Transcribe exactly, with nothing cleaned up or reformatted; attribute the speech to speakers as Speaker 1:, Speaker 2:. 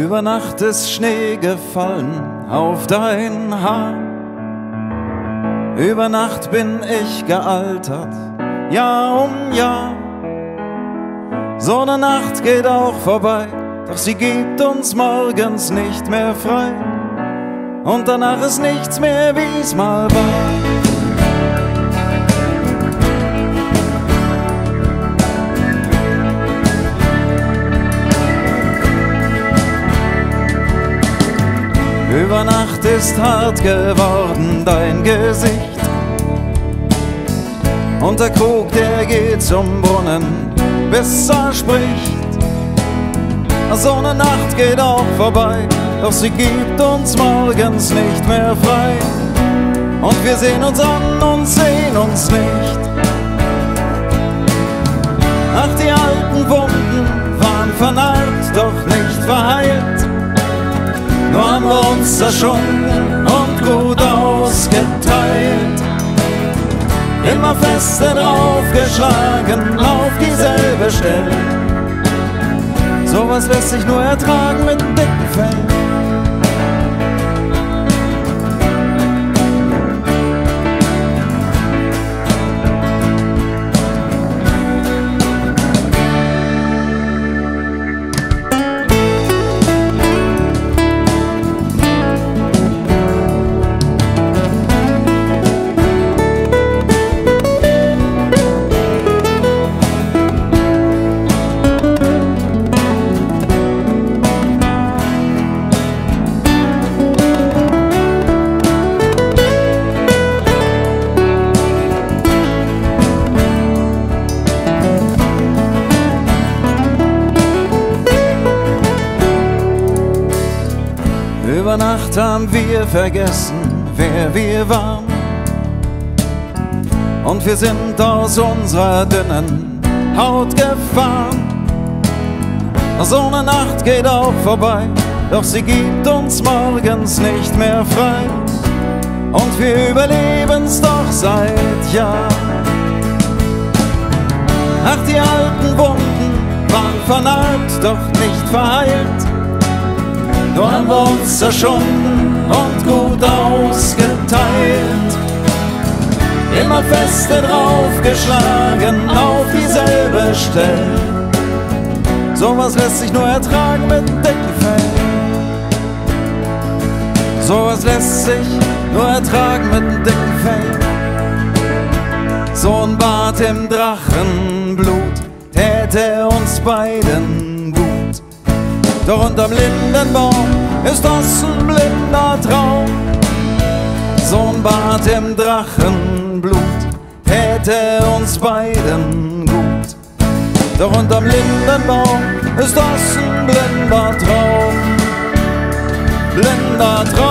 Speaker 1: Über Nacht ist Schnee gefallen auf dein Haar. Über Nacht bin ich gealtert, Jahr um Jahr. So eine Nacht geht auch vorbei, doch sie gibt uns morgens nicht mehr frei. Und danach ist nichts mehr, wie's mal war. Über Nacht ist hart geworden dein Gesicht. Und der Krug, der geht zum Brunnen, bis er spricht. So eine Nacht geht auch vorbei, doch sie gibt uns morgens nicht mehr frei. Und wir sehen uns an und sehen uns nicht. Ach, die alten Wunden waren vernarbt, doch nicht verheilt. Nur haben wir uns zerschunden und gut ausgeteilt. Immer fester draufgeschlagen auf dieselbe Stelle. Sowas lässt sich nur ertragen mit dicken Fell. Über Nacht haben wir vergessen, wer wir waren. Und wir sind aus unserer dünnen Haut gefahren. So eine Nacht geht auch vorbei, doch sie gibt uns morgens nicht mehr frei. Und wir überleben's doch seit Jahren. Ach, die alten Wunden waren vernarbt, doch nicht verheilt. Nur haben wir uns zerschunden und gut ausgeteilt. Immer fester draufgeschlagen auf dieselbe Stelle. Sowas lässt sich nur ertragen mit dicken Fell. Sowas lässt sich nur ertragen mit dicken Fell. So ein Bad im Drachenblut täte uns beiden gut. Doch unterm Lindenbaum ist das ein blinder Traum. So ein Bad im Drachenblut täte uns beiden gut. Doch unterm Lindenbaum ist das ein blinder Traum. Blinder Traum.